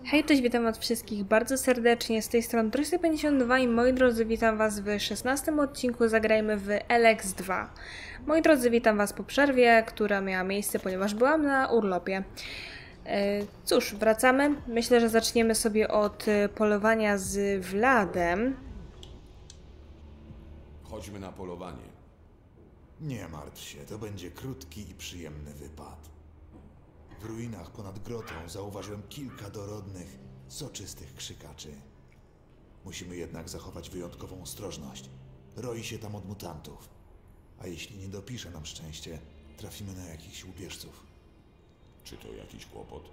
Hej, cześć, witam was wszystkich bardzo serdecznie, z tej strony Trysy52 i moi drodzy, witam was w 16 odcinku Zagrajmy w Elex 2. Moi drodzy, witam was po przerwie, która miała miejsce, ponieważ byłam na urlopie. Cóż, wracamy. Myślę, że zaczniemy sobie od polowania z Vladem. Chodźmy na polowanie. Nie martw się, to będzie krótki i przyjemny wypad. W ruinach ponad grotą zauważyłem kilka dorodnych, soczystych krzykaczy. Musimy jednak zachować wyjątkową ostrożność. Roi się tam od mutantów. A jeśli nie dopisze nam szczęście, trafimy na jakichś łupieżców. Czy to jakiś kłopot?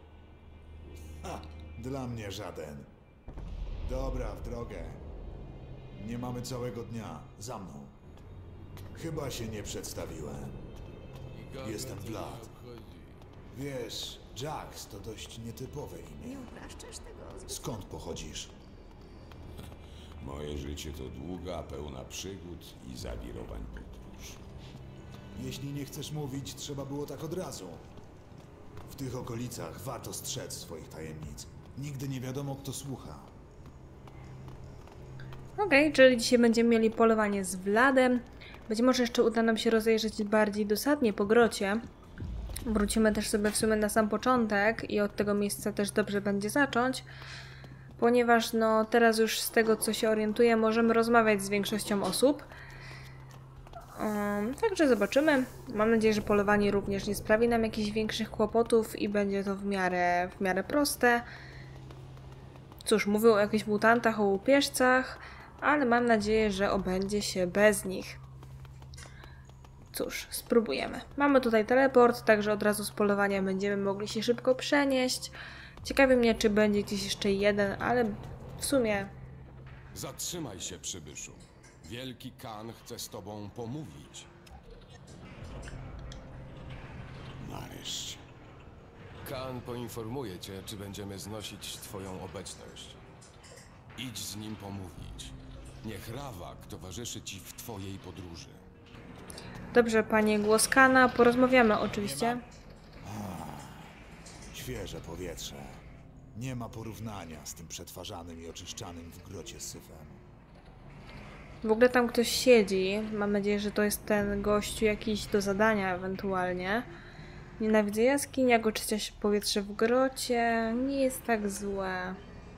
Dla mnie żaden. Dobra, w drogę. Nie mamy całego dnia. Za mną. Chyba się nie przedstawiłem. Jestem Vlad. Wiesz, Jax to dość nietypowe imię. Nie upraszczasz tego? Skąd pochodzisz? Moje życie to długa, pełna przygód i zawirowań podróż. Jeśli nie chcesz mówić, trzeba było tak od razu. W tych okolicach warto strzec swoich tajemnic. Nigdy nie wiadomo, kto słucha. Okej, czyli dzisiaj będziemy mieli polowanie z Vladem. Być może jeszcze uda nam się rozejrzeć bardziej dosadnie po grocie. Wrócimy też sobie w sumie na sam początek i od tego miejsca też dobrze będzie zacząć, ponieważ no teraz już z tego, co się orientuję, możemy rozmawiać z większością osób. Także zobaczymy. Mam nadzieję, że polowanie również nie sprawi nam jakichś większych kłopotów i będzie to w miarę proste. Cóż, mówią o jakichś mutantach, o łupieżcach, ale mam nadzieję, że obędzie się bez nich. Cóż, spróbujemy. Mamy tutaj teleport, także od razu z polowania będziemy mogli się szybko przenieść. Ciekawi mnie, czy będzie gdzieś jeszcze jeden, ale w sumie... Zatrzymaj się, przybyszu. Wielki Khan chce z tobą pomówić. Nareszcie. Khan poinformuje cię, czy będziemy znosić twoją obecność. Idź z nim pomówić. Niech Rawak towarzyszy ci w twojej podróży. Dobrze, panie Głoskana, porozmawiamy oczywiście. Świeże powietrze. Nie ma porównania z tym przetwarzanym i oczyszczanym w grocie syfem. W ogóle tam ktoś siedzi. Mam nadzieję, że to jest ten gościu jakiś do zadania ewentualnie. Nienawidzę jaskiń, jak oczyszcza się powietrze w grocie. Nie jest tak złe.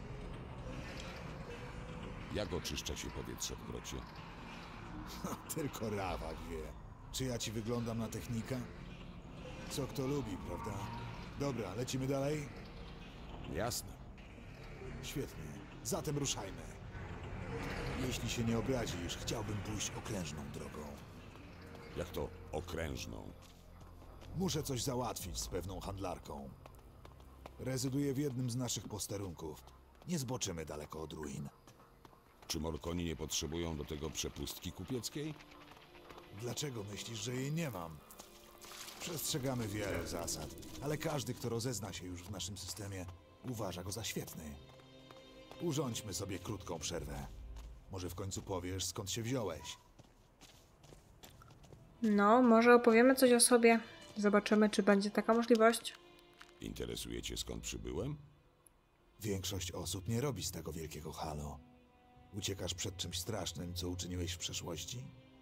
Jak oczyszcza się powietrze w grocie? Tylko Rawak wie. Czy ja ci wyglądam na technika? Co kto lubi, prawda? Dobra, lecimy dalej? Jasne. Świetnie. Zatem ruszajmy. Jeśli się nie obrazisz, chciałbym pójść okrężną drogą. Jak to okrężną? Muszę coś załatwić z pewną handlarką. Rezyduje w jednym z naszych posterunków. Nie zboczymy daleko od ruin. Czy Morkoni nie potrzebują do tego przepustki kupieckiej? Dlaczego myślisz, że jej nie mam? Przestrzegamy wiele zasad, ale każdy, kto rozezna się już w naszym systemie, uważa go za świetny. Urządźmy sobie krótką przerwę. Może w końcu powiesz, skąd się wziąłeś. No, może opowiemy coś o sobie. Zobaczymy, czy będzie taka możliwość. Interesuje cię, skąd przybyłem? Większość osób nie robi z tego wielkiego halo. Uciekasz przed czymś strasznym, co uczyniłeś w przeszłości?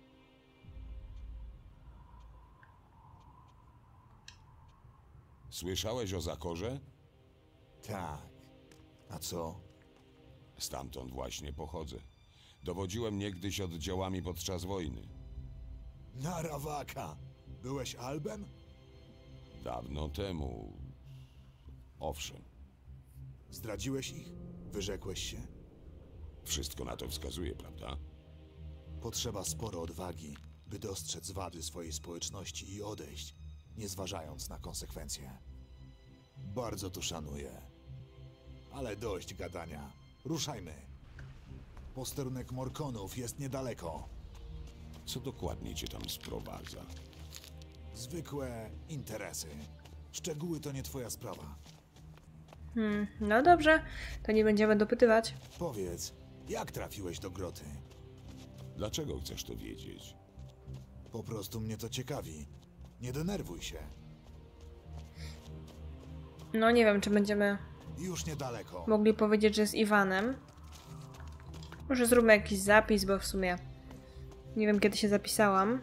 Słyszałeś o Zakorze? Tak. A co? Stamtąd właśnie pochodzę. Dowodziłem niegdyś oddziałami podczas wojny. Na Rawaka! Byłeś Albem? Dawno temu... Owszem, Zdradziłeś ich? Wyrzekłeś się? wszystko na to wskazuje, prawda? Potrzeba sporo odwagi, by dostrzec wady swojej społeczności i odejść, nie zważając na konsekwencje. Bardzo to szanuję. Ale dość gadania. Ruszajmy. Posterunek Morkonów jest niedaleko. Co dokładnie cię tam sprowadza? Zwykłe interesy. Szczegóły to nie twoja sprawa. No dobrze, to nie będziemy dopytywać. Powiedz, jak trafiłeś do groty? Dlaczego chcesz to wiedzieć? Po prostu mnie to ciekawi. Nie denerwuj się. No nie wiem, czy będziemy Już niedaleko. Mogli powiedzieć, że z Iwanem. Może zróbmy jakiś zapis, bo w sumie nie wiem, kiedy się zapisałam.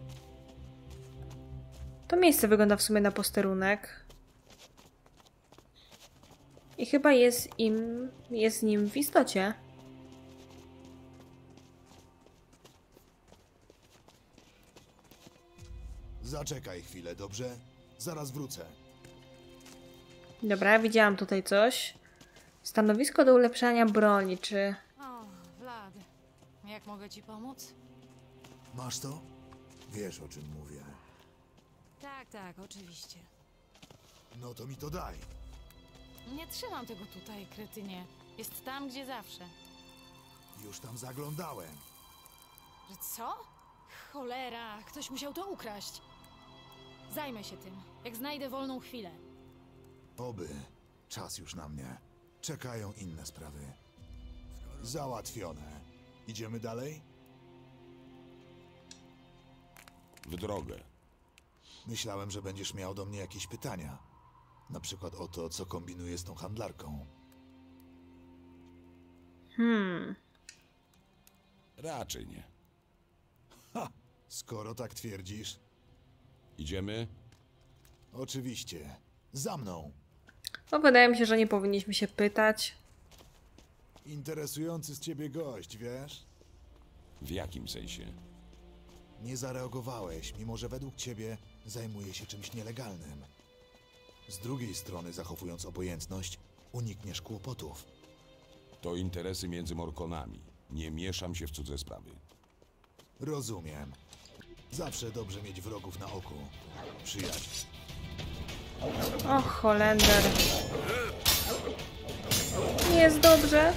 To miejsce wygląda w sumie na posterunek. I chyba jest nim w istocie. Zaczekaj chwilę, dobrze? Zaraz wrócę. Dobra, widziałam tutaj coś. Stanowisko do ulepszania broni, czy... O, Vlad, jak mogę ci pomóc? Masz to? Wiesz, o czym mówię. Tak, oczywiście. No to mi to daj. Nie trzymam tego tutaj, kretynie. Jest tam, gdzie zawsze. Już tam zaglądałem. Że co? Cholera, ktoś musiał to ukraść. Zajmę się tym, jak znajdę wolną chwilę. Oby. Czas już na mnie. Czekają inne sprawy. Załatwione. Idziemy dalej? W drogę. Myślałem, że będziesz miał do mnie jakieś pytania. Na przykład o to, co kombinuję z tą handlarką. Raczej nie. Skoro tak twierdzisz, Idziemy? oczywiście. Za mną. No, wydaje mi się, że nie powinniśmy się pytać. Interesujący z ciebie gość, wiesz? W jakim sensie? Nie zareagowałeś, mimo że według ciebie zajmuje się czymś nielegalnym. Z drugiej strony, zachowując obojętność, unikniesz kłopotów. To interesy między Morkonami. Nie mieszam się w cudze sprawy. Rozumiem. Zawsze dobrze mieć wrogów na oku. Przyjaciół. O, Holender. Nie jest dobrze.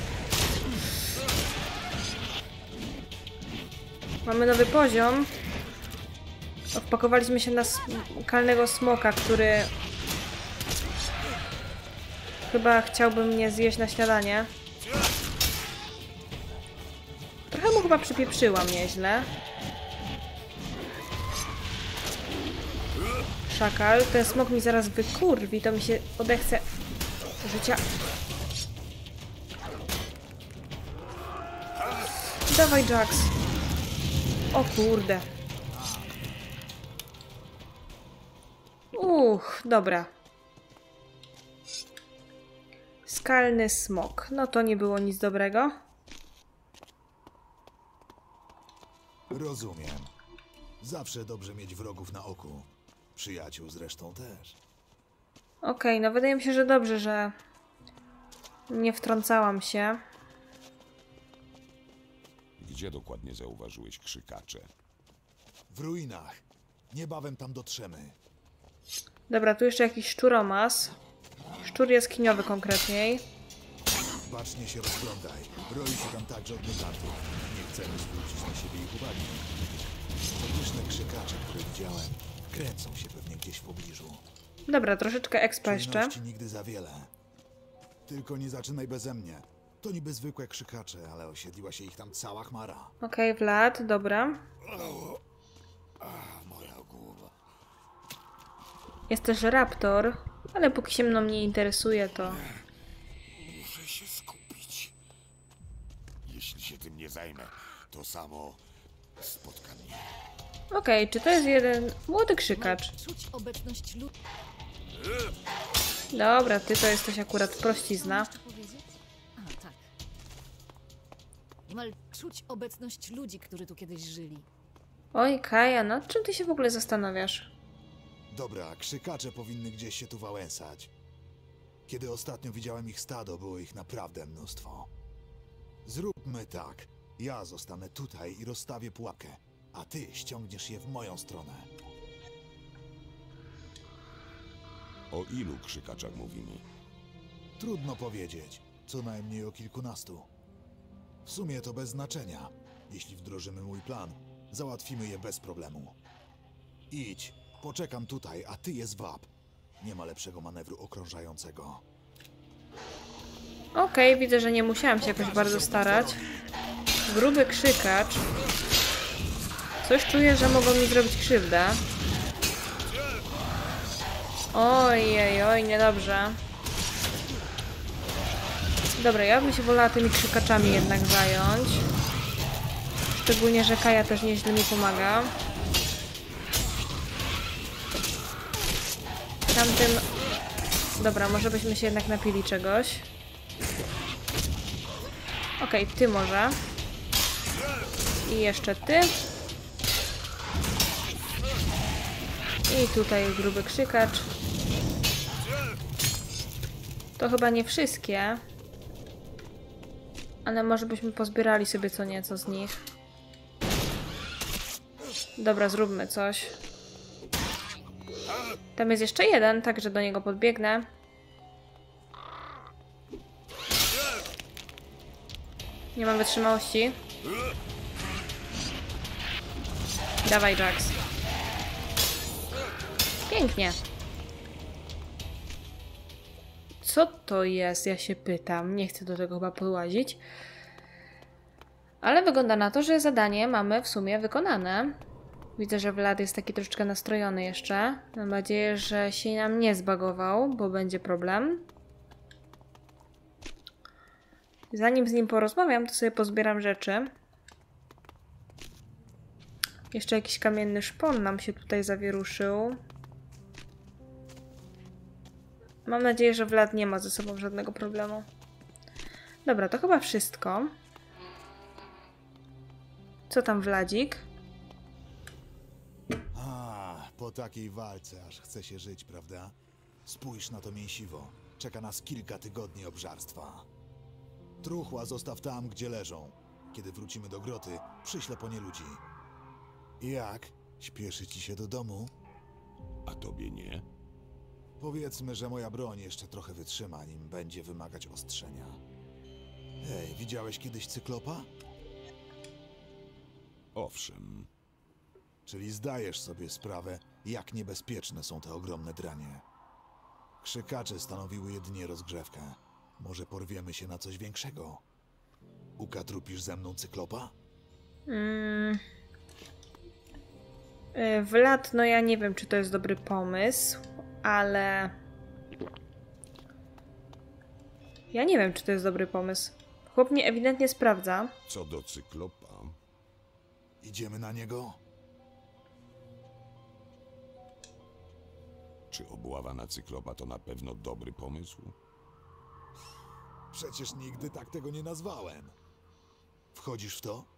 Mamy nowy poziom. Wpakowaliśmy się na kalnego smoka, który chyba chciałby mnie zjeść na śniadanie. Trochę mu chyba przypieprzyłam nieźle. Szakal, ten smok mi zaraz wykurwi, to mi się odechce życia. Dawaj, Jax. O kurde. Dobra. Skalny smok. No to nie było nic dobrego. Rozumiem. Zawsze dobrze mieć wrogów na oku. Przyjaciół zresztą też. Okej, no wydaje mi się, że dobrze, że nie wtrącałam się. Gdzie dokładnie zauważyłeś krzykacze? W ruinach. Niebawem tam dotrzemy. Dobra, tu jeszcze jakiś szczuromas. Szczur jaskiniowy konkretniej. Bacznie się rozglądaj. Roi się tam także od mutantów. Nie chcemy zwrócić na siebie ich uwagi. Potyczne krzykacze, które widziałem, kręcą się pewnie gdzieś w pobliżu. Dobra, troszeczkę expa jeszcze. Czujności nigdy za wiele. Tylko nie zaczynaj beze mnie. To niby zwykłe krzykacze, ale osiedliła się ich tam cała chmara. Okej, Vlad, dobra. Moja głowa. Jest też raptor, ale póki się mną nie interesuje, to... Muszę się skupić. Jeśli się tym nie zajmę, to samo spotka mnie. Okej, czy to jest jeden młody krzykacz? Czuć obecność ludzi. Dobra, ty to jesteś akurat prościzna. powiedzieć? A, tak. Niemal czuć obecność ludzi, którzy tu kiedyś żyli. Oj, Kaja, nad czym ty się w ogóle zastanawiasz? Dobra, krzykacze powinny gdzieś się tu wałęsać. Kiedy ostatnio widziałem ich stado, było ich naprawdę mnóstwo. Zróbmy tak. Ja zostanę tutaj i rozstawię pułapkę, a ty ściągniesz je w moją stronę. O ilu krzykaczach mówimy? Trudno powiedzieć. Co najmniej o kilkunastu. W sumie to bez znaczenia. Jeśli wdrożymy mój plan, załatwimy je bez problemu. Idź, poczekam tutaj, a ty je zwab. Nie ma lepszego manewru okrążającego. Okej, widzę, że nie musiałam się jakoś bardzo starać. Gruby krzykacz. Coś czuję, że mogą mi zrobić krzywdę. Ojej, oj, niedobrze. Dobra, ja bym się wolała tymi krzykaczami jednak zająć. Szczególnie, że Kaja też nieźle mi pomaga. Tamtym... Dobra, może byśmy się jednak napili czegoś. Okej, ty może. I jeszcze ty. I tutaj gruby krzykacz. To chyba nie wszystkie. Ale może byśmy pozbierali sobie co nieco z nich. Dobra, zróbmy coś. Tam jest jeszcze jeden, także do niego podbiegnę. Nie mam wytrzymałości. Dawaj, Jax. Pięknie. Co to jest? Ja się pytam. Nie chcę do tego chyba podłazić. Ale wygląda na to, że zadanie mamy w sumie wykonane. Widzę, że Vlad jest taki troszeczkę nastrojony jeszcze. Mam nadzieję, że się nam nie zbagował, bo będzie problem. Zanim z nim porozmawiam, to sobie pozbieram rzeczy. Jeszcze jakiś kamienny szpon nam się tutaj zawieruszył. Mam nadzieję, że Vlad nie ma ze sobą żadnego problemu. Dobra, to chyba wszystko. Co tam, Vladzik? Po takiej walce aż chce się żyć, prawda? Spójrz na to mięsiwo. Czeka nas kilka tygodni obżarstwa. Truchła zostaw tam, gdzie leżą. Kiedy wrócimy do groty, przyślę po nie ludzi. Jak? Śpieszy ci się do domu? A tobie nie? Powiedzmy, że moja broń jeszcze trochę wytrzyma, nim będzie wymagać ostrzenia. Hej, widziałeś kiedyś cyklopa? Owszem. Czyli zdajesz sobie sprawę, jak niebezpieczne są te ogromne dranie. Krzykacze stanowiły jedynie rozgrzewkę. Może porwiemy się na coś większego? Ukatrupisz ze mną cyklopa? Vlad, no ja nie wiem, czy to jest dobry pomysł, ale... Ja nie wiem, czy to jest dobry pomysł. Chłop mnie ewidentnie sprawdza. Co do cyklopa... Idziemy na niego? Czy obława na cyklopa to na pewno dobry pomysł? Przecież nigdy tak tego nie nazwałem. Wchodzisz w to?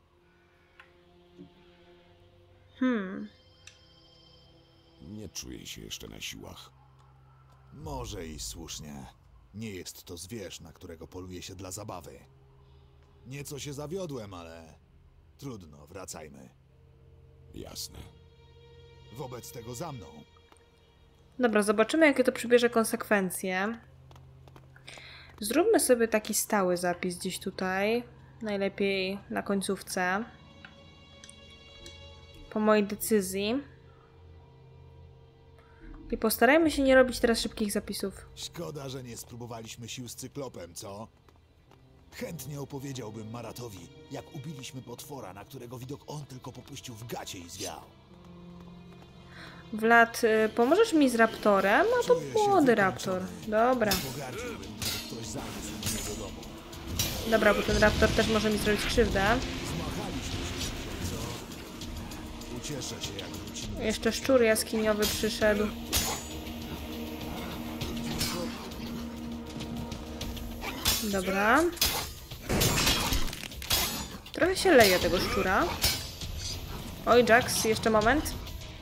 Nie czuję się jeszcze na siłach. Może i słusznie. Nie jest to zwierz, na którego poluje się dla zabawy. Nieco się zawiodłem, ale... Trudno, wracajmy. Jasne. Wobec tego za mną. Dobra, zobaczymy, jakie to przybierze konsekwencje. Zróbmy sobie taki stały zapis gdzieś tutaj. Najlepiej na końcówce. Po mojej decyzji. I postarajmy się nie robić teraz szybkich zapisów. Szkoda, że nie spróbowaliśmy sił z cyklopem, co? Chętnie opowiedziałbym Maratowi, jak ubiliśmy potwora, na którego widok on tylko popuścił w gacie i zwiał. Vlad, pomożesz mi z raptorem? A to młody raptor. Dobra. Pogardziłbym, gdyby ktoś zaniósł mnie do domu. Dobra, bo ten raptor też może mi zrobić krzywdę. Zmachaliśmy się, co? Ucieszę się, jak wrócimy. Jeszcze szczur jaskiniowy przyszedł. Dobra. Trochę się leje tego szczura. Oj, Jax, jeszcze moment.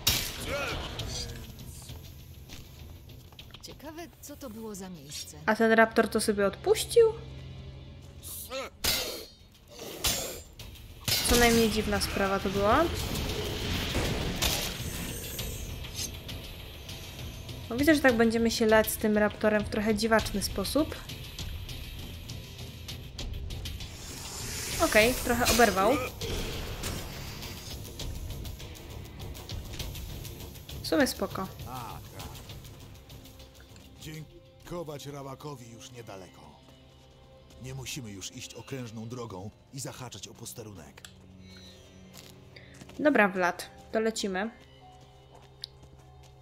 Ciekawe, co to było za miejsce. A ten raptor to sobie odpuścił? Co najmniej dziwna sprawa to była. No, widzę, że tak będziemy się lać z tym raptorem w trochę dziwaczny sposób. Okej, trochę oberwał. W sumie spoko. A, tak. Dziękować Rabakowi już niedaleko. Nie musimy już iść okrężną drogą i zahaczać o posterunek. Dobra, Vlad, to lecimy.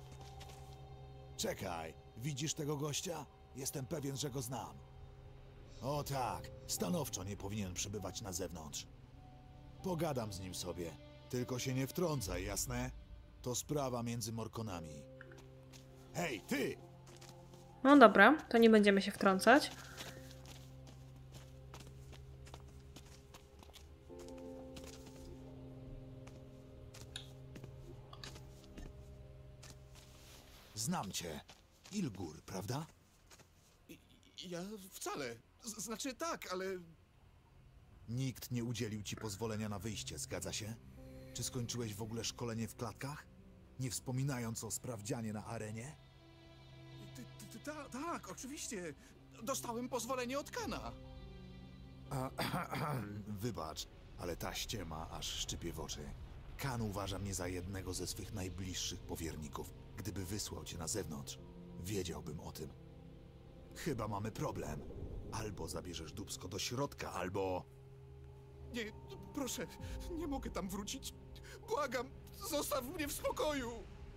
Czekaj, widzisz tego gościa? Jestem pewien, że go znam. O tak, stanowczo nie powinien przebywać na zewnątrz. Pogadam z nim sobie, tylko się nie wtrącaj, jasne? To sprawa między Morkonami. Hej, ty! No dobra, to nie będziemy się wtrącać. Znam cię. Ilgur, prawda? Ja wcale. Znaczy tak, ale... Nikt nie udzielił ci pozwolenia na wyjście, zgadza się? Czy skończyłeś w ogóle szkolenie w klatkach? Nie wspominając o sprawdzianie na arenie? Tak, oczywiście. Dostałem pozwolenie od Kana. Wybacz, ale ta ściema aż szczypie w oczy. Kan uważa mnie za jednego ze swych najbliższych powierników. Gdyby wysłał cię na zewnątrz, wiedziałbym o tym. Chyba mamy problem. Albo zabierzesz dupsko do środka, albo... Nie, proszę, nie mogę tam wrócić. Błagam, zostaw mnie w spokoju.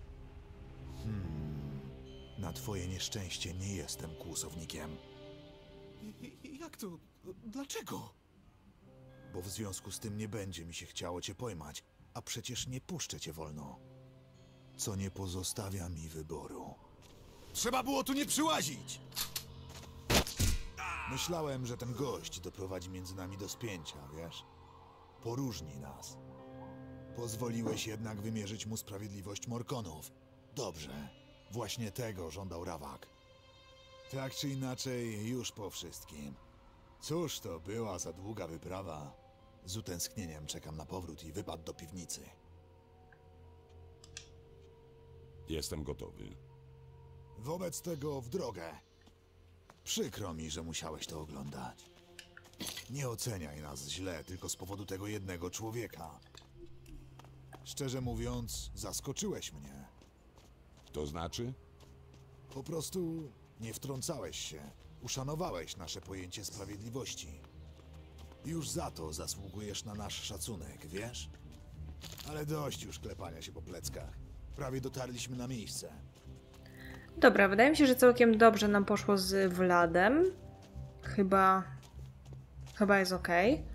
Na twoje nieszczęście nie jestem kłusownikiem. Jak to? Dlaczego? Bo w związku z tym nie będzie mi się chciało cię pojmać, a przecież nie puszczę cię wolno. Co nie pozostawia mi wyboru. Trzeba było tu nie przyłazić! Myślałem, że ten gość doprowadzi między nami do spięcia, wiesz? Poróżni nas. Pozwoliłeś jednak wymierzyć mu sprawiedliwość Morkonów. Dobrze. Właśnie tego żądał Ravak. Tak czy inaczej, już po wszystkim. Cóż to była za długa wyprawa. Z utęsknieniem czekam na powrót i wypad do piwnicy. Jestem gotowy. Wobec tego w drogę. Przykro mi, że musiałeś to oglądać. Nie oceniaj nas źle tylko z powodu tego jednego człowieka. Szczerze mówiąc, zaskoczyłeś mnie. To znaczy? Po prostu nie wtrącałeś się. Uszanowałeś nasze pojęcie sprawiedliwości. Już za to zasługujesz na nasz szacunek, wiesz? Ale dość już klepania się po pleckach. Prawie dotarliśmy na miejsce. Dobra, wydaje mi się, że całkiem dobrze nam poszło z Vladem. Chyba jest ok.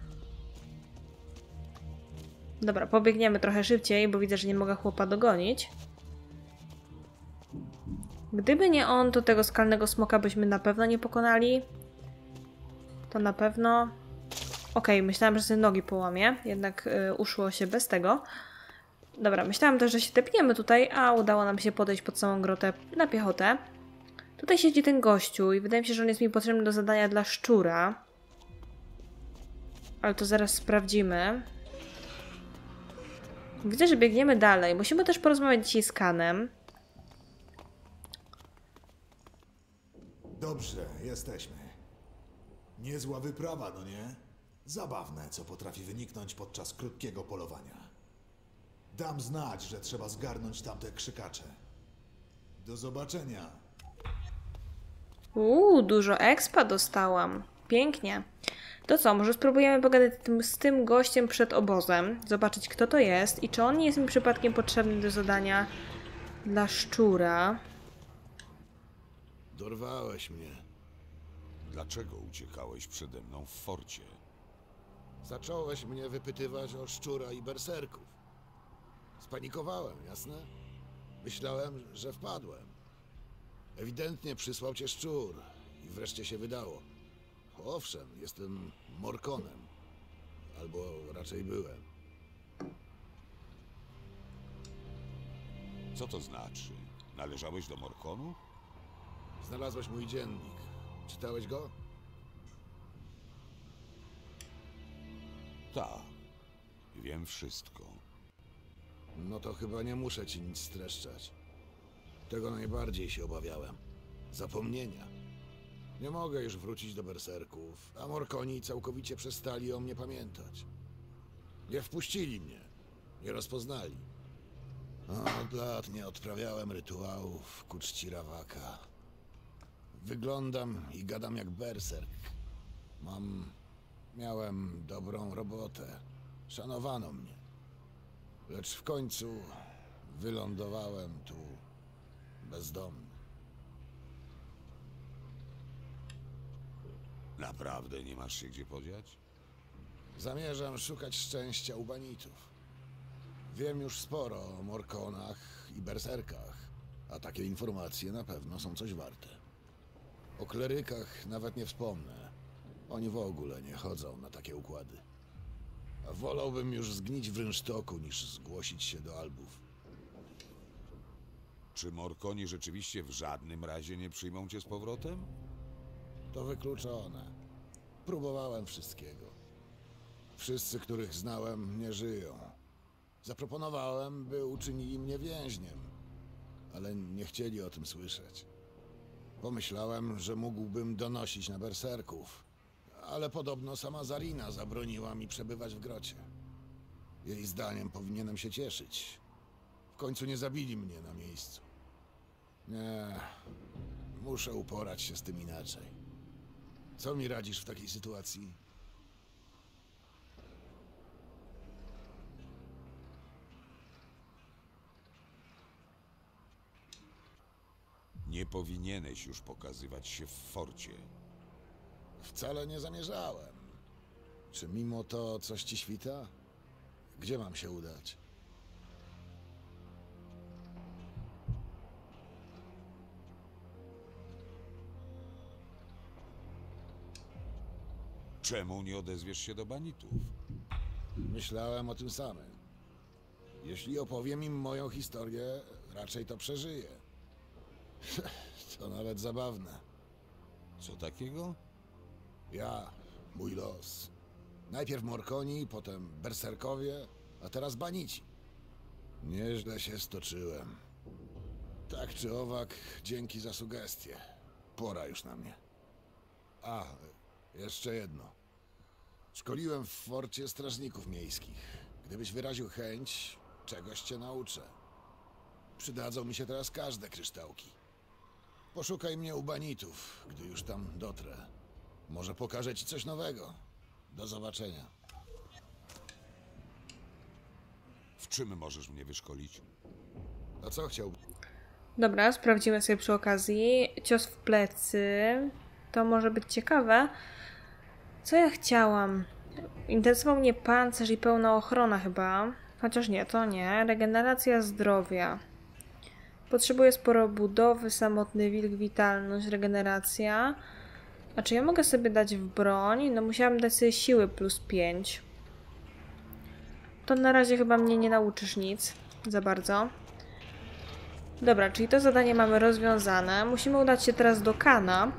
Dobra, pobiegniemy trochę szybciej, bo widzę, że nie mogę chłopa dogonić. Gdyby nie on, to tego skalnego smoka byśmy na pewno nie pokonali. To na pewno... Okej, myślałam, że sobie nogi połamie, jednak uszło się bez tego. Dobra, myślałam też, że się tepniemy tutaj, a udało nam się podejść pod samą grotę na piechotę. Tutaj siedzi ten gościu i wydaje mi się, że on jest mi potrzebny do zadania dla szczura. Ale to zaraz sprawdzimy. Widzę, że biegniemy dalej. Musimy też porozmawiać dzisiaj z Kanem. Dobrze, jesteśmy. Niezła wyprawa, no nie? Zabawne, co potrafi wyniknąć podczas krótkiego polowania. Dam znać, że trzeba zgarnąć tamte krzykacze. Do zobaczenia. Dużo expa dostałam. Pięknie. To co, może spróbujemy pogadać z tym gościem przed obozem, zobaczyć kto to jest i czy on nie jest mi przypadkiem potrzebny do zadania dla szczura. Dorwałeś mnie. Dlaczego uciekałeś przede mną w forcie? Zacząłeś mnie wypytywać o szczura i berserków. Spanikowałem, jasne? Myślałem, że wpadłem. Ewidentnie przysłał cię szczur i wreszcie się wydało. Owszem, jestem Morkonem. Albo raczej byłem. Co to znaczy? Należałeś do Morkonu? Znalazłeś mój dziennik. Czytałeś go? Tak. Wiem wszystko. No to chyba nie muszę ci nic streszczać. Tego najbardziej się obawiałem. Zapomnienia. Nie mogę już wrócić do berserków, a Morkoni całkowicie przestali o mnie pamiętać. Nie wpuścili mnie. Nie rozpoznali. Od lat nie odprawiałem rytuałów ku czci Ravaka. Wyglądam i gadam jak berserk. Miałem dobrą robotę. Szanowano mnie. Lecz w końcu wylądowałem tu bezdomny. Naprawdę nie masz się gdzie podziać? Zamierzam szukać szczęścia u banitów. Wiem już sporo o Morkonach i berserkach, a takie informacje na pewno są coś warte. O klerykach nawet nie wspomnę. Oni w ogóle nie chodzą na takie układy. A wolałbym już zgnić w rynsztoku, niż zgłosić się do albów. Czy Morkoni rzeczywiście w żadnym razie nie przyjmą cię z powrotem? To wykluczone. Próbowałem wszystkiego. Wszyscy, których znałem, nie żyją. Zaproponowałem, by uczynili mnie więźniem, ale nie chcieli o tym słyszeć. Pomyślałem, że mógłbym donosić na berserków, ale podobno sama Zarina zabroniła mi przebywać w grocie. Jej zdaniem powinienem się cieszyć. W końcu nie zabili mnie na miejscu. Nie, muszę uporać się z tym inaczej. Co mi radzisz w takiej sytuacji? Nie powinieneś już pokazywać się w forcie. Wcale nie zamierzałem. Czy mimo to coś ci świta? Gdzie mam się udać? Czemu nie odezwiesz się do banitów? Myślałem o tym samym. Jeśli opowiem im moją historię, raczej to przeżyję. To nawet zabawne. Co takiego? Ja, mój los. Najpierw Morkoni, potem berserkowie, a teraz banici. Nieźle się stoczyłem. Tak czy owak, dzięki za sugestie. Pora już na mnie. A, jeszcze jedno. Szkoliłem w forcie strażników miejskich. Gdybyś wyraził chęć, czegoś cię nauczę. Przydadzą mi się teraz każde kryształki. Poszukaj mnie u banitów, gdy już tam dotrę. Może pokażę ci coś nowego. Do zobaczenia. W czym możesz mnie wyszkolić? A co chciałbyś? Dobra, sprawdzimy sobie przy okazji. Cios w plecy. To może być ciekawe. Co ja chciałam? Interesował mnie pancerz i pełna ochrona chyba. Chociaż nie, to nie. Regeneracja zdrowia. Potrzebuję sporo budowy, samotny wilk, witalność, regeneracja. A czy ja mogę sobie dać w broń? No musiałam dać sobie siły plus 5. To na razie chyba mnie nie nauczysz nic. Za bardzo. Dobra, czyli to zadanie mamy rozwiązane. Musimy udać się teraz do Kana.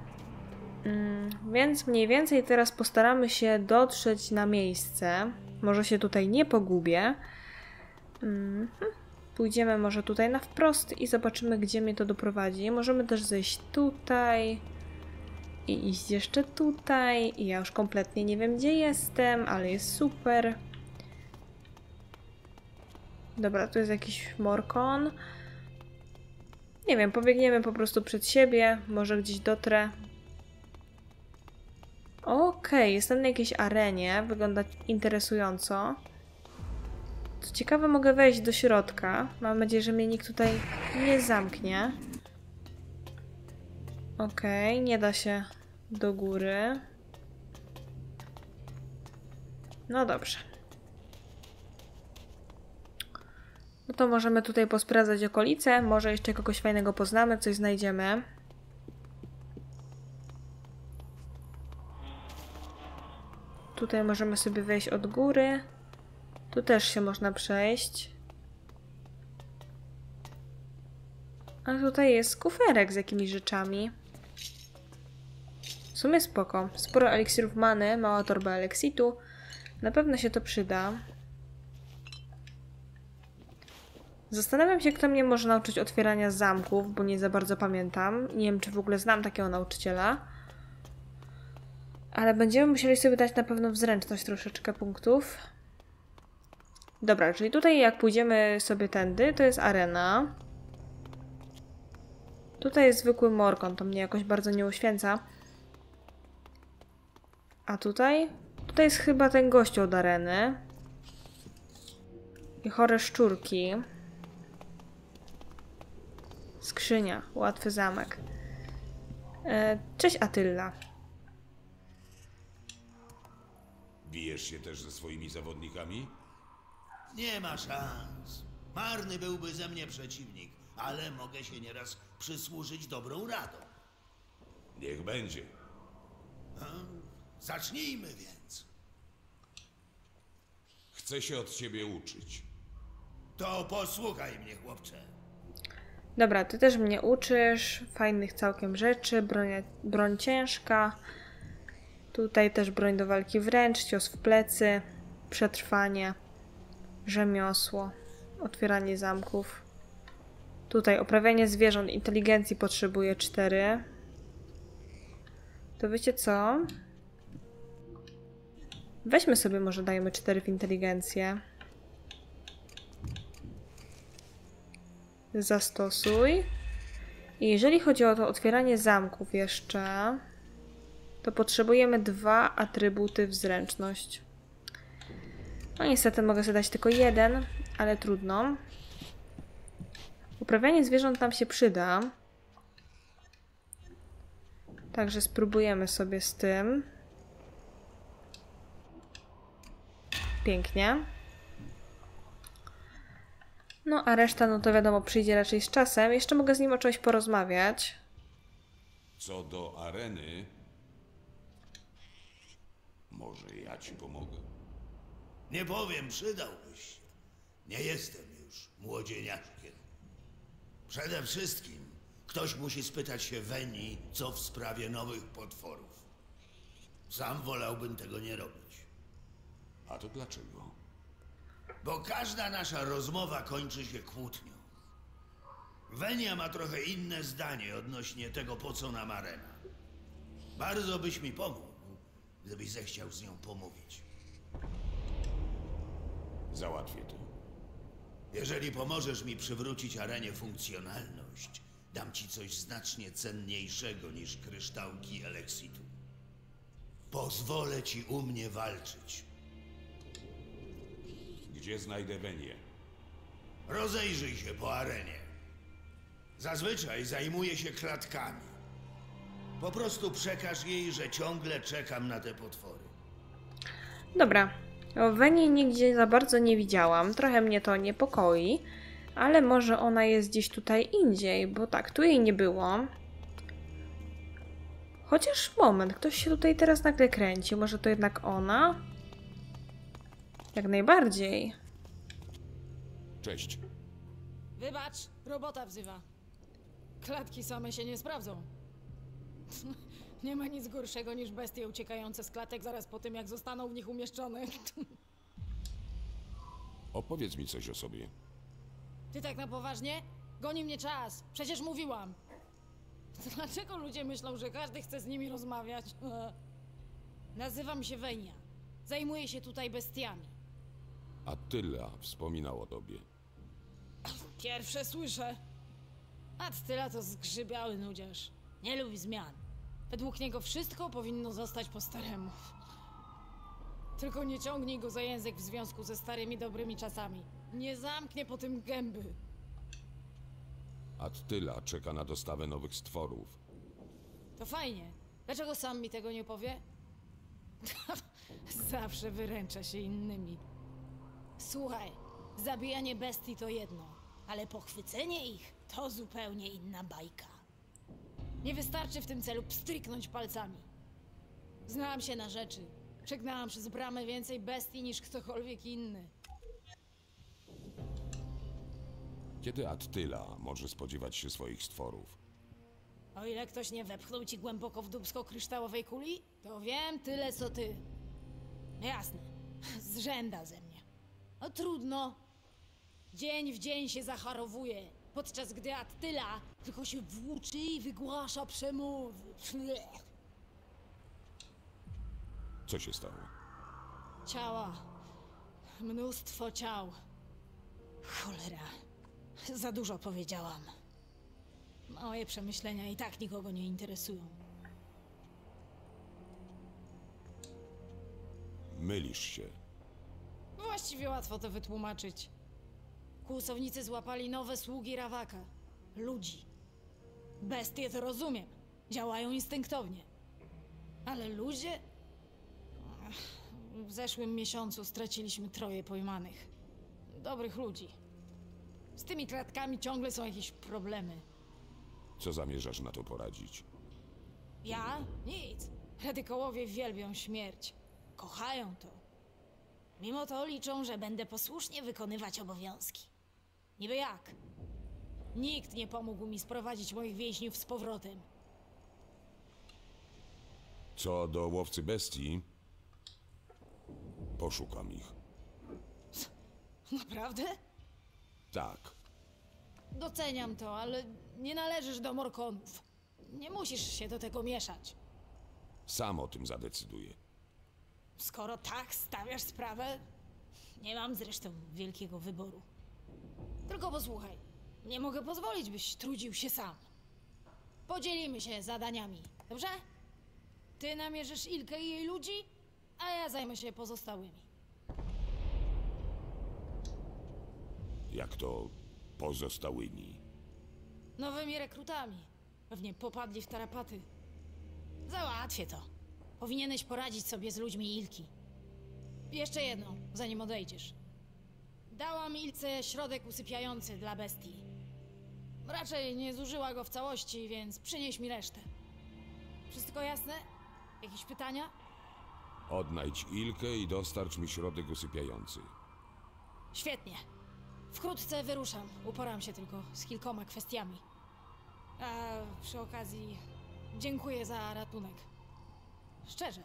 Więc mniej więcej teraz postaramy się dotrzeć na miejsce. Może się tutaj nie pogubię. Pójdziemy może tutaj na wprost i zobaczymy, gdzie mnie to doprowadzi. Możemy też zejść tutaj i iść jeszcze tutaj. I ja już kompletnie nie wiem, gdzie jestem, ale jest super. Dobra, tu jest jakiś Morkon. Nie wiem, pobiegniemy po prostu przed siebie. Może gdzieś dotrę. Okej, jestem na jakiejś arenie. Wygląda interesująco. Co ciekawe, mogę wejść do środka. Mam nadzieję, że mnie nikt tutaj nie zamknie. Okej, nie da się do góry. No dobrze. No to możemy tutaj posprawdzać okolice. Może jeszcze kogoś fajnego poznamy, coś znajdziemy. Tutaj możemy sobie wejść od góry. Tu też się można przejść. A tutaj jest kuferek z jakimiś rzeczami. W sumie spoko. Sporo eliksirów many, mała torba eleksitu. Na pewno się to przyda. Zastanawiam się, kto mnie może nauczyć otwierania zamków, bo nie za bardzo pamiętam. Nie wiem, czy w ogóle znam takiego nauczyciela. Ale będziemy musieli sobie dać na pewno w zręczność troszeczkę punktów. Dobra, czyli tutaj jak pójdziemy sobie tędy, to jest arena. Tutaj jest zwykły Morkon, to mnie jakoś bardzo nie uświęca. A tutaj? Tutaj jest chyba ten gościu od areny. I chore szczurki. Skrzynia, łatwy zamek. Cześć Attila. Bijesz się też ze swoimi zawodnikami? Nie ma szans. Marny byłby ze mnie przeciwnik, ale mogę się nieraz przysłużyć dobrą radą. Niech będzie. Zacznijmy więc. Chcę się od ciebie uczyć. To posłuchaj mnie, chłopcze. Dobra, ty też mnie uczysz fajnych całkiem rzeczy, broń ciężka. Tutaj też broń do walki wręcz, cios w plecy, przetrwanie, rzemiosło, otwieranie zamków. Tutaj oprawianie zwierząt inteligencji potrzebuje 4. To wiecie co? Weźmy sobie, może dajmy 4 w inteligencję. Zastosuj. I jeżeli chodzi o to otwieranie zamków jeszcze, to potrzebujemy 2 atrybuty w zręczność. No niestety mogę sobie dać tylko 1, ale trudno. Uprawianie zwierząt nam się przyda. Także spróbujemy sobie z tym. Pięknie. No a reszta, no to wiadomo, przyjdzie raczej z czasem. Jeszcze mogę z nim o czymś porozmawiać. Co do areny, może ja ci pomogę. Nie powiem, przydałbyś się. Nie jestem już młodzieniaszkiem. Przede wszystkim ktoś musi spytać się Weni, co w sprawie nowych potworów. Sam wolałbym tego nie robić. A to dlaczego? Bo każda nasza rozmowa kończy się kłótnią. Wenia ma trochę inne zdanie odnośnie tego, po co nam arena. Bardzo byś mi pomógł, gdybyś zechciał z nią pomówić. Załatwię to. Jeżeli pomożesz mi przywrócić arenie funkcjonalność, dam ci coś znacznie cenniejszego niż kryształki Eleksitu. Pozwolę ci u mnie walczyć. Gdzie znajdę Wenię? Rozejrzyj się po arenie. Zazwyczaj zajmuje się klatkami. Po prostu przekaż jej, że ciągle czekam na te potwory. Dobra. O Weni nigdzie za bardzo nie widziałam. Trochę mnie to niepokoi. Ale może ona jest gdzieś tutaj indziej, bo tak, tu jej nie było. Chociaż moment, ktoś się tutaj teraz nagle kręci. Może to jednak ona? Jak najbardziej. Cześć. Wybacz, robota wzywa. Klatki same się nie sprawdzą. Nie ma nic gorszego niż bestie uciekające z klatek zaraz po tym, jak zostaną w nich umieszczone. Opowiedz mi coś o sobie. Ty tak na poważnie? Goni mnie czas. Przecież mówiłam. Dlaczego ludzie myślą, że każdy chce z nimi rozmawiać? Nazywam się Wenia. Zajmuję się tutaj bestiami. Attila wspominał o tobie. Pierwsze słyszę. Attila to zgrzybiały nudziarz. Nie lubi zmian. Według niego wszystko powinno zostać po staremu. Tylko nie ciągnij go za język w związku ze starymi dobrymi czasami. Nie zamknie po tym gęby. Attila czeka na dostawę nowych stworów. To fajnie. Dlaczego sam mi tego nie powie? Zawsze wyręcza się innymi. Słuchaj, zabijanie bestii to jedno, ale pochwycenie ich to zupełnie inna bajka. Nie wystarczy w tym celu pstryknąć palcami. Znałam się na rzeczy. Przegnałam przez bramę więcej bestii niż ktokolwiek inny. Kiedy Attila może spodziewać się swoich stworów? O ile ktoś nie wepchnął ci głęboko w dupsko kryształowej kuli, to wiem tyle co ty. Jasne, zrzęda ze mnie. No trudno. Dzień w dzień się zacharowuje, podczas gdy Attila tylko się włóczy i wygłasza przemowy. Co się stało? Ciała. Mnóstwo ciał. Cholera. Za dużo powiedziałam. Moje przemyślenia i tak nikogo nie interesują. Mylisz się. Właściwie łatwo to wytłumaczyć. Kłusownicy złapali nowe sługi Rawaka. Ludzi. Bestie to rozumiem. Działają instynktownie. Ale ludzie? W zeszłym miesiącu straciliśmy 3 pojmanych. Dobrych ludzi. Z tymi kratkami ciągle są jakieś problemy. Co zamierzasz na to poradzić? Ja? Nic. Radykołowie wielbią śmierć. Kochają to. Mimo to liczą, że będę posłusznie wykonywać obowiązki. Niby jak? Nikt nie pomógł mi sprowadzić moich więźniów z powrotem. Co do łowcy bestii, poszukam ich. Naprawdę? Tak. Doceniam to, ale nie należysz do Morkonów. Nie musisz się do tego mieszać. Sam o tym zadecyduję. Skoro tak stawiasz sprawę, nie mam zresztą wielkiego wyboru. Tylko posłuchaj, nie mogę pozwolić, byś trudził się sam. Podzielimy się zadaniami, dobrze? Ty namierzysz Ilkę i jej ludzi, a ja zajmę się pozostałymi. Jak to pozostałymi? Nowymi rekrutami. Pewnie popadli w tarapaty. Załatwię to. Powinieneś poradzić sobie z ludźmi Ilki. Jeszcze jedno, zanim odejdziesz. Dałam Ilce środek usypiający dla bestii. Raczej nie zużyła go w całości, więc przynieś mi resztę. Wszystko jasne? Jakieś pytania? Odnajdź Ilkę i dostarcz mi środek usypiający. Świetnie. Wkrótce wyruszam. Uporam się tylko z kilkoma kwestiami. A przy okazji dziękuję za ratunek. Szczerze.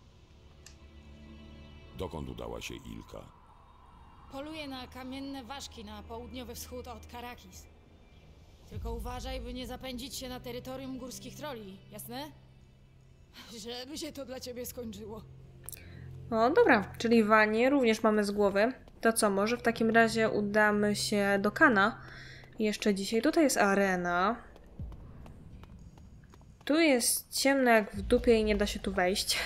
Dokąd udała się Ilka? Poluję na kamienne ważki na południowy wschód od Karakis. Tylko uważaj, by nie zapędzić się na terytorium górskich troli, jasne? Żeby się to dla ciebie skończyło. O, dobra, czyli Wanię również mamy z głowy. To co, może w takim razie udamy się do Kana. Jeszcze dzisiaj. Tutaj jest arena. Tu jest ciemno jak w dupie i nie da się tu wejść.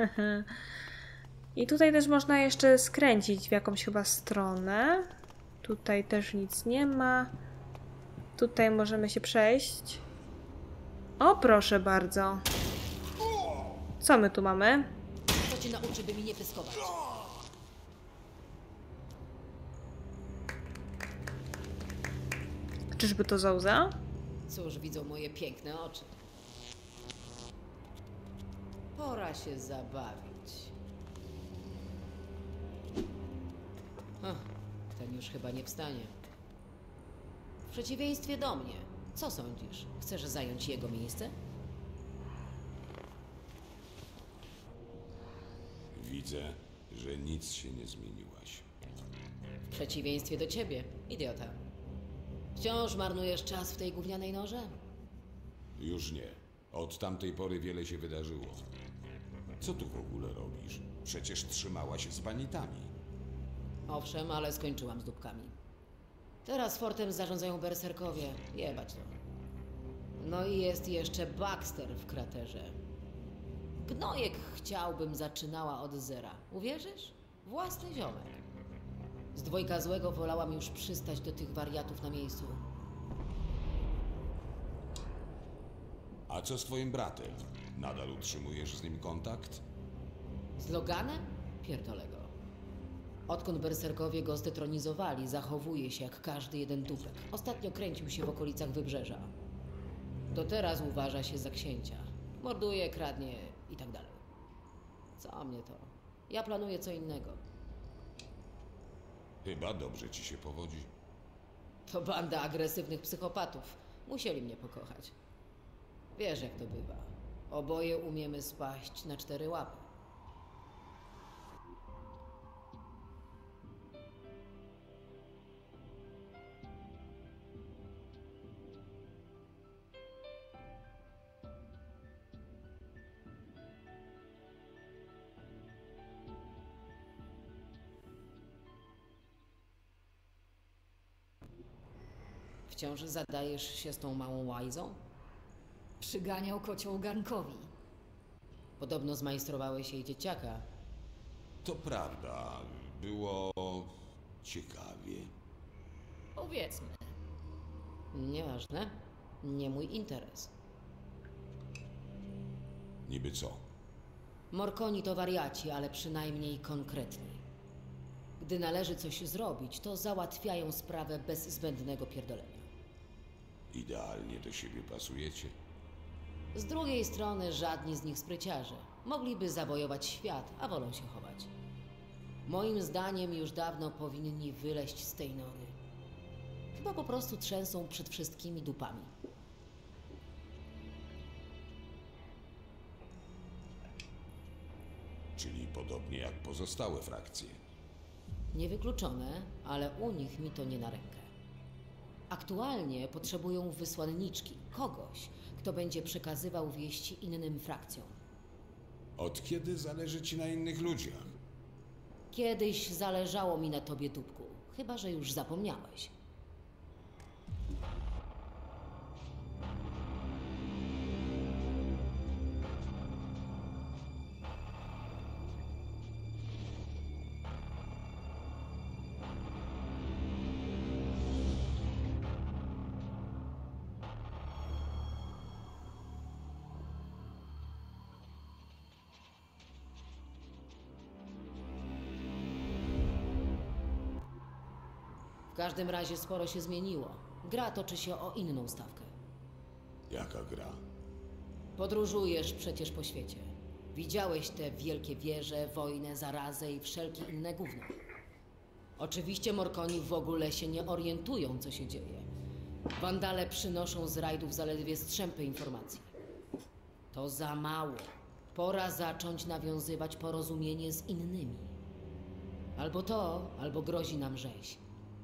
I tutaj też można jeszcze skręcić w jakąś chyba stronę. Tutaj też nic nie ma. Tutaj możemy się przejść. O, proszę bardzo. Co my tu mamy? Co cię nauczy, by mi nie pyskować? Czyżby to Zouza? Cóż, widzą moje piękne oczy. Pora się zabawić. Ten już chyba nie wstanie. W przeciwieństwie do mnie. Co sądzisz? Chcesz zająć jego miejsce? Widzę, że nic się nie zmieniłaś. W przeciwieństwie do ciebie, idiota. Wciąż marnujesz czas w tej gównianej norze? Już nie. Od tamtej pory wiele się wydarzyło. Co tu w ogóle robisz? Przecież trzymała się z banitami. Owszem, ale skończyłam z dupkami. Teraz fortem zarządzają berserkowie. Jebać to. No i jest jeszcze Baxter w kraterze. Gnojek chciałbym zaczynała od zera. Uwierzysz? Własny ziomek. Z dwojga złego wolałam już przystać do tych wariatów na miejscu. A co z twoim bratem? Nadal utrzymujesz z nim kontakt? Z Loganem? Pierdolę go. Odkąd berserkowie go zdetronizowali, zachowuje się jak każdy jeden dupek. Ostatnio kręcił się w okolicach wybrzeża. Do teraz uważa się za księcia. Morduje, kradnie i tak dalej. Co mnie to? Ja planuję co innego. Chyba dobrze ci się powodzi. To banda agresywnych psychopatów. Musieli mnie pokochać. Wiesz jak to bywa. Oboje umiemy spaść na 4 łapy. Wciąż zadajesz się z tą małą łajzą? Przyganiał kocioł garnkowi. Podobno zmajstrowałeś jej dzieciaka. To prawda. Było ciekawie. Powiedzmy. Nieważne. Nie mój interes. Niby co? Morkoni to wariaci, ale przynajmniej konkretni. Gdy należy coś zrobić, to załatwiają sprawę bez zbędnego pierdolenia. Idealnie do siebie pasujecie. Z drugiej strony żadni z nich spryciarze. Mogliby zawojować świat, a wolą się chować. Moim zdaniem już dawno powinni wyleźć z tej nory. Chyba po prostu trzęsą przed wszystkimi dupami. Czyli podobnie jak pozostałe frakcje. Niewykluczone, ale u nich mi to nie na rękę. Aktualnie potrzebują wysłanniczki, kogoś, kto będzie przekazywał wieści innym frakcjom. Od kiedy zależy ci na innych ludziach? Kiedyś zależało mi na tobie, dupku, chyba że już zapomniałeś. W każdym razie sporo się zmieniło. Gra toczy się o inną stawkę. Jaka gra? Podróżujesz przecież po świecie. Widziałeś te wielkie wieże, wojnę, zarazę i wszelkie inne gówno. Oczywiście Morkoni w ogóle się nie orientują, co się dzieje. Wandale przynoszą z rajdów zaledwie strzępy informacji. To za mało. Pora zacząć nawiązywać porozumienie z innymi. Albo to, albo grozi nam rzeź.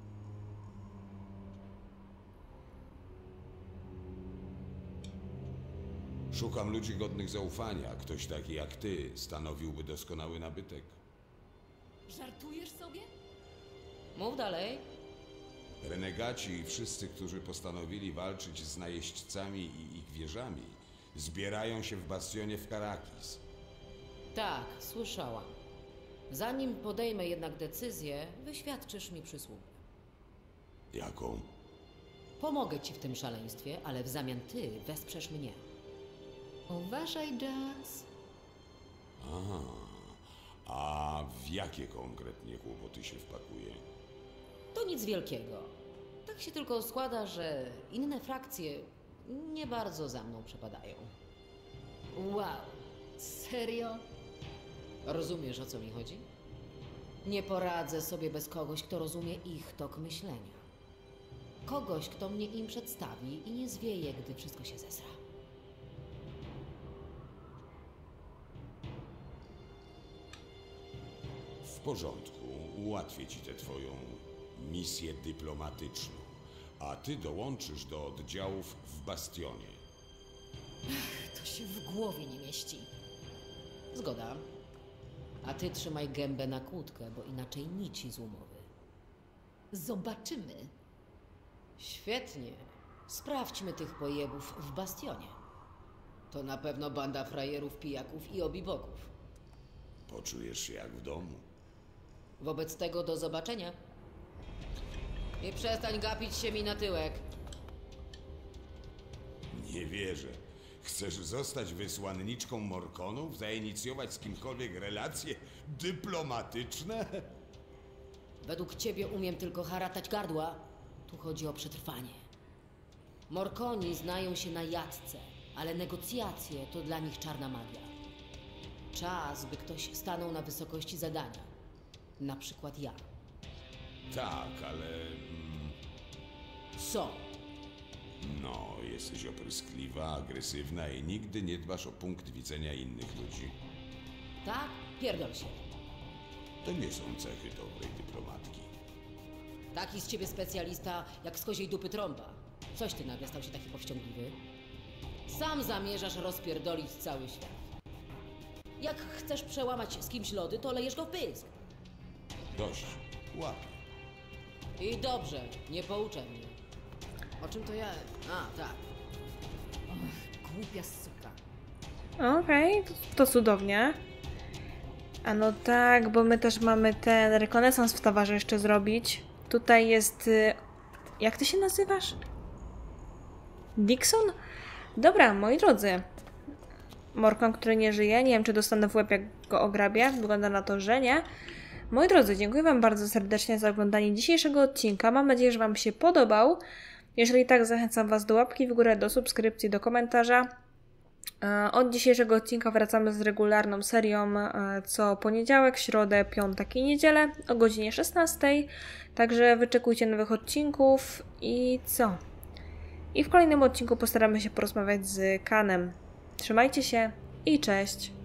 Szukam ludzi godnych zaufania. Ktoś taki jak ty stanowiłby doskonały nabytek. Żartujesz sobie? Mów dalej. Renegaci i wszyscy, którzy postanowili walczyć z najeźdźcami i ich wieżami, zbierają się w bastionie w Karakis. Tak, słyszałam. Zanim podejmę jednak decyzję, wyświadczysz mi przysługę. Jaką? Pomogę ci w tym szaleństwie, ale w zamian ty wesprzesz mnie. Uważaj, Jax. A w jakie konkretnie kłopoty się wpakuje? To nic wielkiego. Tak się tylko składa, że inne frakcje nie bardzo za mną przepadają. Wow, serio? Rozumiesz, o co mi chodzi? Nie poradzę sobie bez kogoś, kto rozumie ich tok myślenia. Kogoś, kto mnie im przedstawi i nie zwieje, gdy wszystko się zesra. W porządku, ułatwię ci tę twoją misję dyplomatyczną, a ty dołączysz do oddziałów w bastionie. To się w głowie nie mieści. Zgoda. A ty trzymaj gębę na kłódkę, bo inaczej nici z umowy. Zobaczymy. Świetnie. Sprawdźmy tych pojebów w bastionie. To na pewno banda frajerów, pijaków i obiboków. Poczujesz się jak w domu. Wobec tego do zobaczenia. I przestań gapić się mi na tyłek. Nie wierzę. Chcesz zostać wysłanniczką Morkonów? Zainicjować z kimkolwiek relacje dyplomatyczne? Według ciebie umiem tylko haratać gardła. Tu chodzi o przetrwanie. Morkoni znają się na jatce, ale negocjacje to dla nich czarna magia. Czas, by ktoś stanął na wysokości zadania. Na przykład ja. Tak, ale... Co? No, jesteś opryskliwa, agresywna i nigdy nie dbasz o punkt widzenia innych ludzi. Tak? Pierdol się. To nie są cechy dobrej dyplomatki. Taki z ciebie specjalista jak z koziej dupy trąba. Coś ty nagle stał się taki powściągliwy. Sam zamierzasz rozpierdolić cały świat. Jak chcesz przełamać z kimś lody, to lejesz go w pysk. Dość. Łapie. I dobrze, nie pouczaj mnie. O czym to ja? A, tak. Głupia suka. Okej, to cudownie. A no tak, bo my też mamy ten rekonesans w towarze jeszcze zrobić. Tutaj jest... Jak ty się nazywasz? Dixon? Dobra, moi drodzy. Morkan, który nie żyje. Nie wiem, czy dostanę w łeb, jak go ograbię. Wygląda na to, że nie. Moi drodzy, dziękuję wam bardzo serdecznie za oglądanie dzisiejszego odcinka. Mam nadzieję, że wam się podobał. Jeżeli tak, zachęcam was do łapki w górę, do subskrypcji, do komentarza. Od dzisiejszego odcinka wracamy z regularną serią co poniedziałek, środę, piątek i niedzielę o godzinie 16. Także wyczekujcie nowych odcinków i co? I w kolejnym odcinku postaramy się porozmawiać z Kanem. Trzymajcie się i cześć!